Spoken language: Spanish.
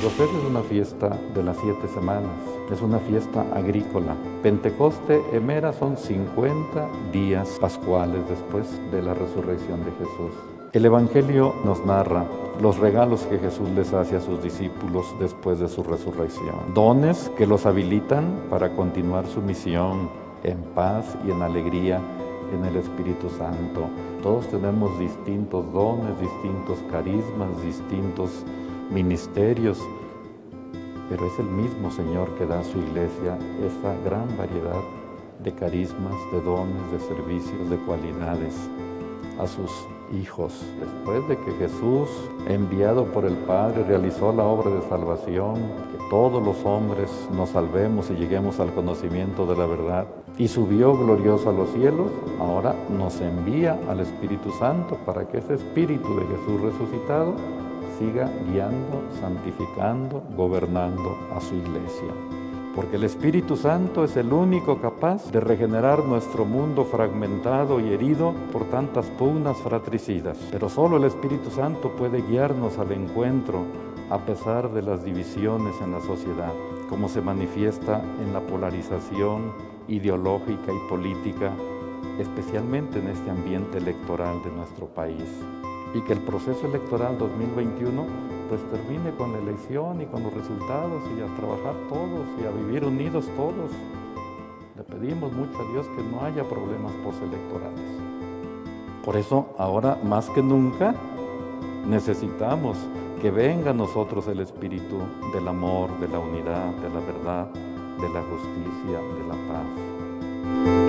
Pentecostés es una fiesta de las 7 semanas, es una fiesta agrícola. Pentecoste, Emera, son 50 días pascuales después de la resurrección de Jesús. El Evangelio nos narra los regalos que Jesús les hace a sus discípulos después de su resurrección. Dones que los habilitan para continuar su misión en paz y en alegría en el Espíritu Santo. Todos tenemos distintos dones, distintos carismas, distintos ministerios, pero es el mismo Señor que da a su iglesia esa gran variedad de carismas, de dones, de servicios, de cualidades a sus hijos. Después de que Jesús, enviado por el Padre, realizó la obra de salvación, que todos los hombres nos salvemos y lleguemos al conocimiento de la verdad, y subió glorioso a los cielos, ahora nos envía al Espíritu Santo para que ese Espíritu de Jesús resucitado siga guiando, santificando, gobernando a su iglesia. Porque el Espíritu Santo es el único capaz de regenerar nuestro mundo fragmentado y herido por tantas pugnas fratricidas. Pero solo el Espíritu Santo puede guiarnos al encuentro a pesar de las divisiones en la sociedad, como se manifiesta en la polarización ideológica y política, especialmente en este ambiente electoral de nuestro país. Y que el proceso electoral 2021 pues termine con la elección y con los resultados y a trabajar todos y a vivir unidos todos. Le pedimos mucho a Dios que no haya problemas postelectorales. Por eso ahora más que nunca necesitamos que venga a nosotros el espíritu del amor, de la unidad, de la verdad, de la justicia, de la paz.